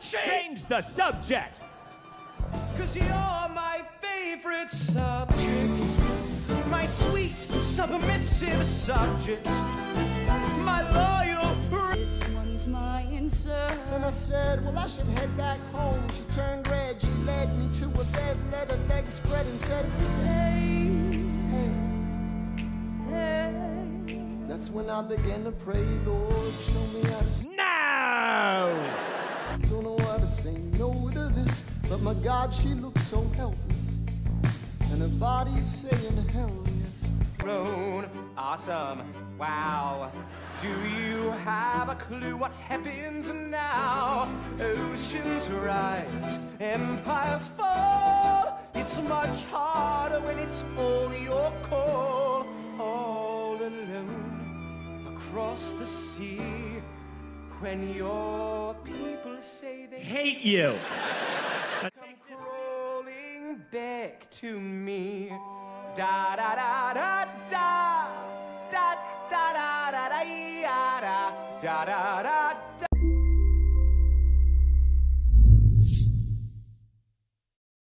Change the subject! 'Cause you're my favorite subject, my sweet, submissive subject, my loyal. This one's mine, sir. And I said, well, I should head back home. She turned red, she led me to a bed, let her legs spread and said, Hey, hey. hey. That's when I began to pray, Lord, show me how to Now! Don't know how to say no to this, but my God, she looks so helpless, and her body's saying hell yes. Roan, awesome, wow. Do you have a clue what happens now? Oceans rise, empires fall. It's much harder when it's all your call. All alone across the sea, when your people say they Hate you! come crawling back to me. Da da da da da da da da da da da da da da.